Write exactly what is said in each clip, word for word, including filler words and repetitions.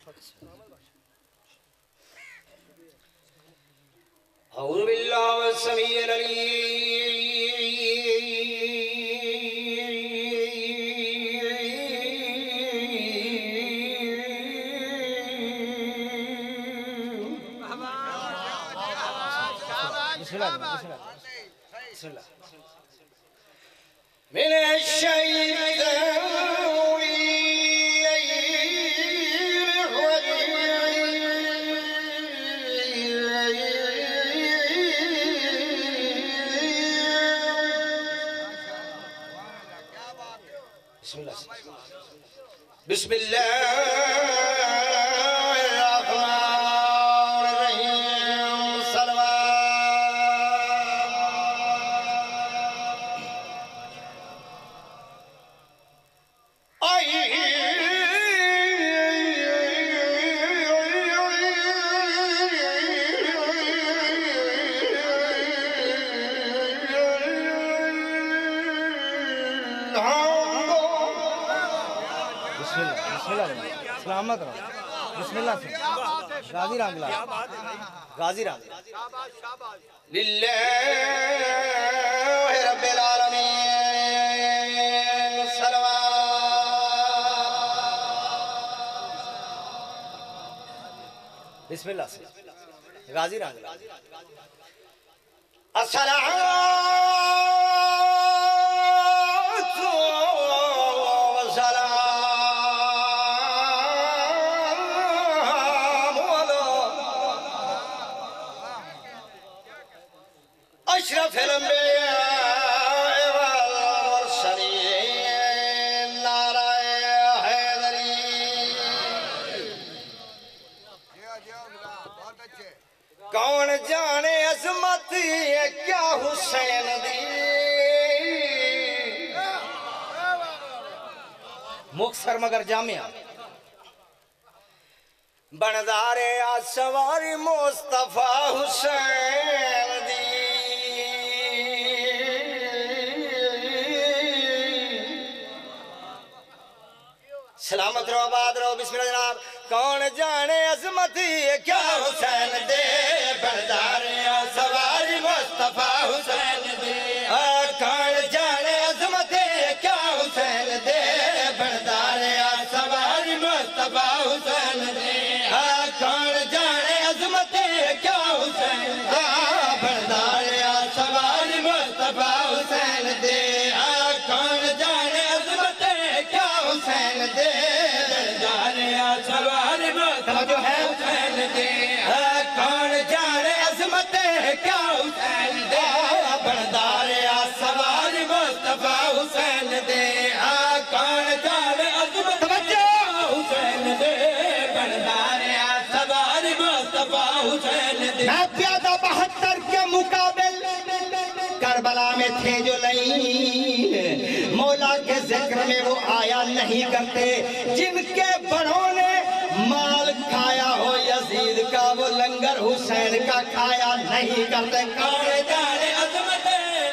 اعوذ باللہ والسمیع العلیم بسم اللہ بسم اللہ من الشیطان بسم اللہ الرحمن الرحیم سلامت رہو بسم اللہ سے غازی رام گلال غازی رام للہ رب العالمین صلوات بسم اللہ سے غازی رام گلال السلام اشرف الانبیاء والمرسلین نعرہ حیدری کون جانے عظمت یہ کیا حسین دی مختصر مگر جامعہ بندار آسواری مصطفیٰ حسین دی سلامت رو آباد رو بسم اللہ جناب کون جانے عظمت یہ کیا حسین دے بردار سواری مصطفیٰ حسین دے کون جانے عظمت یہ کیا حسین دے بردار سواری مصطفیٰ حسین دے کون جانے عظمت یہ کیا حسین دے بردار سواری مصطفیٰ حسین دے کون جانے عظمت یہ کیا حسین دے جو ہے حسین دے کون جانے عظمت کیا حسین دے بردار سوار مصطفیٰ حسین دے کون جانے عظمت کیا حسین دے بردار سوار مصطفیٰ حسین دے میں پیادہ بہتر کے مقابل کربلا میں تھے جو نہیں مولا کے ذکر میں وہ آیا نہیں کرتے جن کے بڑوں نے مال کھایا ہو یزید کا وہ لنگر حسین کا کھایا نہیں کرتے کون جانے عظمت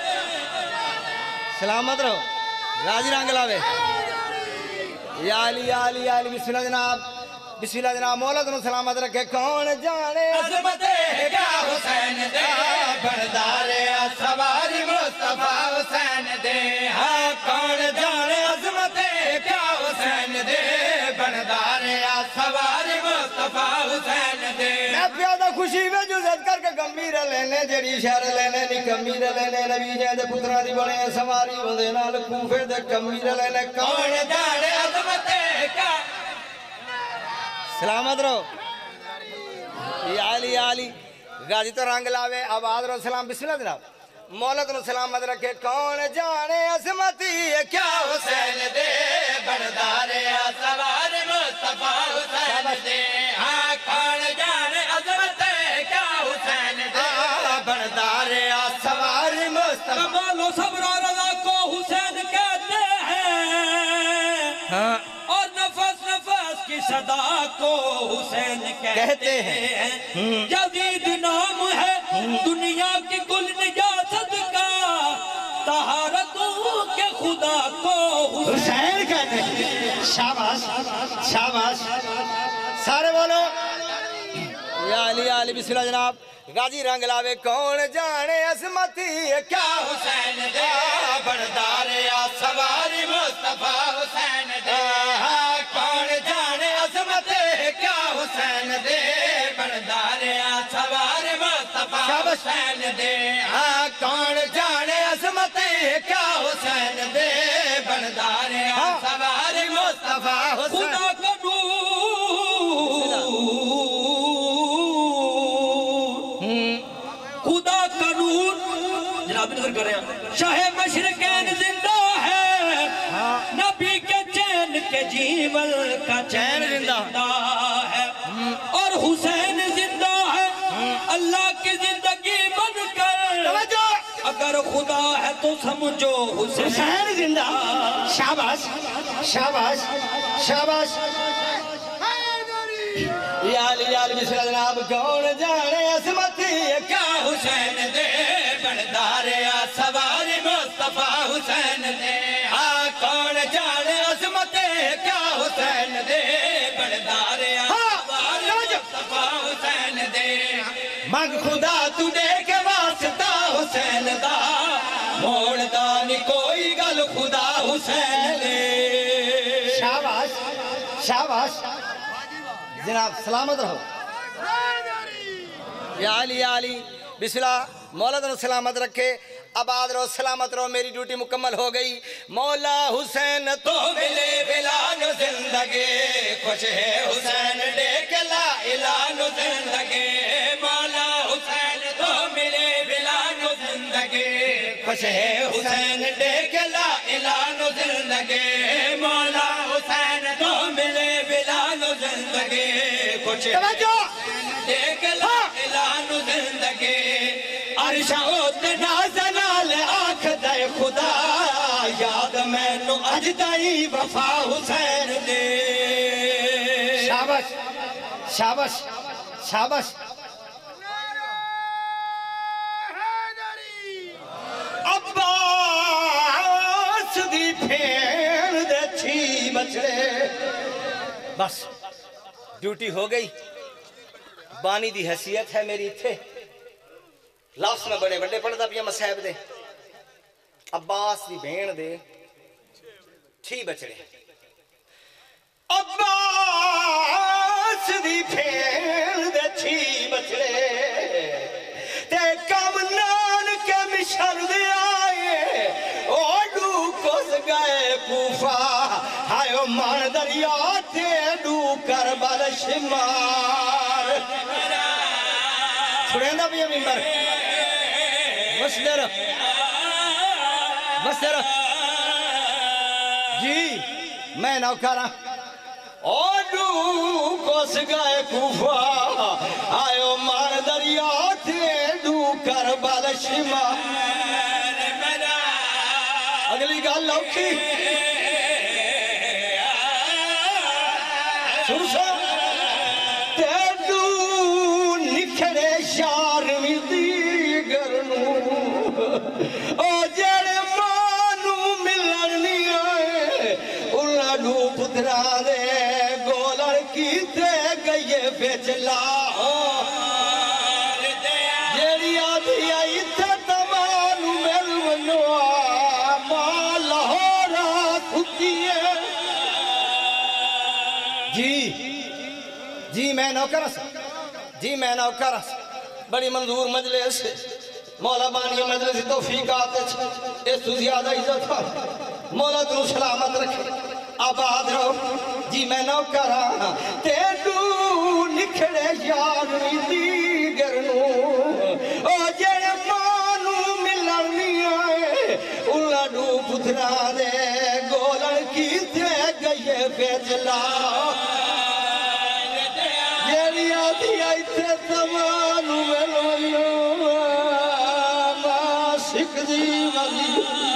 سلامت رہو راجی رانگلاوے یا علی یا علی یا علی بسم اللہ جناب بسم اللہ جناب مولا تنو سلامت رکھے کون جانے عظمت کیا حسین دے بردار سواری مصطفیٰ حسین دے کون جانے عظمت کیا حسین دے بردار سواری مصطفیٰ حسین دے میں پیادہ خوشی میں جو زد کر کے گمیر لینے جڑی شہر لینے نی کمیر لینے نبی جہاں دے پترہ دی بڑے سواری ہوندے نال کوفے دے کمیر لینے کون جانے عظمت کیا سلامت رو یا علی یا علی غازی تو رنگ لاوے آباد رو سلام بسم اللہ جناب مولا تنو سلامت رکھے کون جانے عظمتی کیا حسین دے بردار سوار مصطفیٰ حسین دے کون جانے عظمت کیا حسین دے بردار سوار مصطفیٰ کمال و صبر و رضا کو حسین کہتے ہیں اور نفس نفس کی صدا کو حسین کہتے ہیں جدید نام ہے دنیا کی کل نجاست کا طہارتوں کے خدا کو حسین کہتے ہیں شاباش شاباش سارے بولو یا علی یا علی بسم اللہ جناب غازی رنگ لاوے کون جانے عظمتی کیا حسین دے بردار یا سواری مصطفیٰ حسین دے کون جانے عظمتی کیا حسین دے بردار یا سواری مصطفیٰ حسین دے کون جانے عظمتی کیا حسین دے بردار یا سواری مصطفیٰ حسین کر رہے ہیں شاہ مشرقین زندہ ہے نبی کے چین کے جیول کا چین زندہ ہے اور حسین زندہ ہے اللہ کی زندگی بن کر اگر خدا ہے تو سمجھو حسین زندہ شاباش شاباش شاباش یا علی یا علی بسم اللہ جناب کون جانے عظمتی کیا حسین دے بردار یا سواری مصطفیٰ حسین دے کون جانے عظمتی کیا حسین دے بردار یا سواری مصطفیٰ حسین دے مگ خدا تو دے کے واسطہ حسین دا موڑ دانی کوئی گل خدا حسین دے شاباش شاباش جناب سلامت رہو یا علی یا علی بسم اللہ مولا تنو سلامت رکھے آباد رہو سلامت رہو میری ڈیوٹی مکمل ہو گئی مولا حسین تو ملے بلان زندگی خوش ہے حسین دیکھ لا اعلان زندگی مولا حسین تو ملے بلان زندگی خوش ہے حسین دیکھ لا اعلان زندگی مولا حسین تو ملے بلان زندگی خوش ہے دیکھ لا اعلان زندگی عرشہ اتنا نازنال آنکھ دے خدا یاد میں نو اجدائی وفا حسین دے شابش شابش شابش عباس دی پھین دے تھی بچڑے بس ڈیوٹی ہو گئی بانی دی حیثیت ہے میری تھے لفظ میں بڑے بڑے پڑھتا پیا مسائب دے عباس دی بین دے تھی بچڑے عباس دی بین دے تھی بچڑے تے کم نان کے مشر دے آئے اوڈو کس گئے کوفہ ہائیو مان دریا تے ڈو کربل شمار چھوڑیں دا بھی ممبر بس دیر بس دیر جی میں نوکارا اوڈو کس گئے کوفہ آئیو مان دریا تے ڈو کربل شمار اگلی گال لوکی سرسا تیڈو نکھڑے شارمی دیگرنو او جڑے مانو ملنی آئے انہوں پترا دے گولر کیتے گئے بیچ لاہور جیڑی آدھی آئی تے تمانو ملونو ماں لاہورا کھتی ہے جی جی میں نوکر ہوں جی میں نوکر ہوں بڑی منظور مجلس مولا بانی مجلس توفیقات اس تو زیادہ عزت پر مولا تو سلامت رکھے آباد رہو جی میں نوکر ہوں تیڈو نکھڑے یار دیگرنو او جڑے مانو ملنی آئے انہوں پترا دے گولن کیتے گئے بیچلا جیڑی آدھی آئیتے تمانو ملونو ماسک دی وزی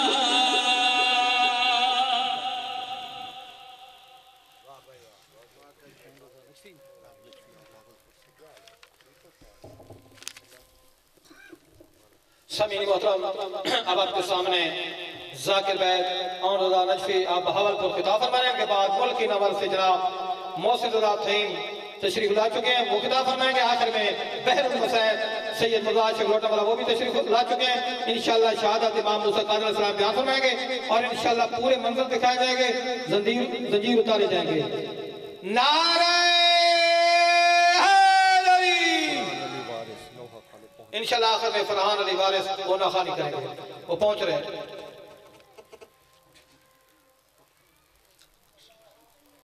سمینی محترم اب آپ کے سامنے ذاکر بیت اور رضا نجفی آپ بہاول کو خطاب فرمانے کے بعد ملکی نور سے جناب موسیقی رضا تھیم تشریف لا چکے ہیں، وہ خطاب فرمائیں گے. آخر میں بحر المسائل سید مرزا شیخ لوٹا والا وہ بھی تشریف لا چکے ہیں. انشاءاللہ شہادت امام موسیٰ قادر علیہ السلام بیان فرمائیں گے اور انشاءاللہ پورے منظر دکھائے جائیں گے، زنجیر زنجیر اتارے جائیں گے. نعرہ حیدری. انشاءاللہ آخر میں فرحان علی وارث وہ نخانی کریں گے، وہ پہنچ رہے ہیں.